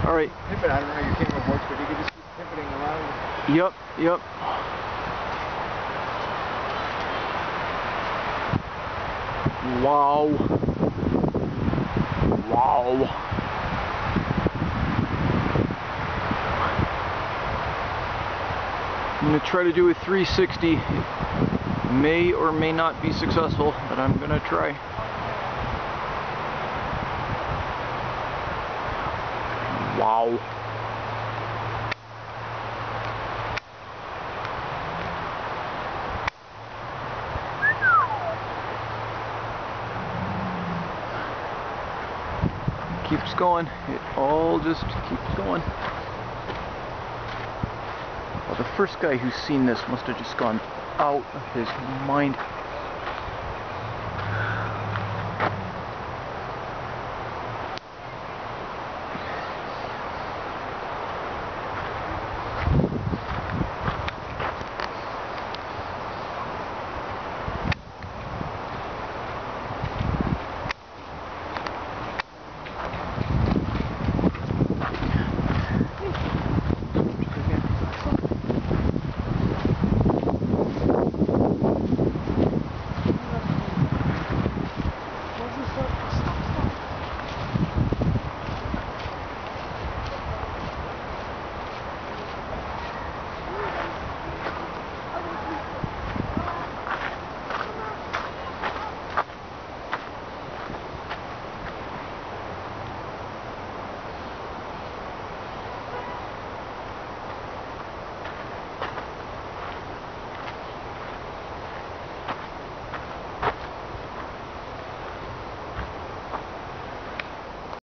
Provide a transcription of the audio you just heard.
All right. Pivot, I don't know how your camera works, but you can just keep pivoting around. Yep, yep. Wow. Wow. I'm going to try to do a 360. May or may not be successful, but I'm going to try. Wow. Keeps going. It all just keeps going. Well, the first guy who's seen this must have just gone out of his mind.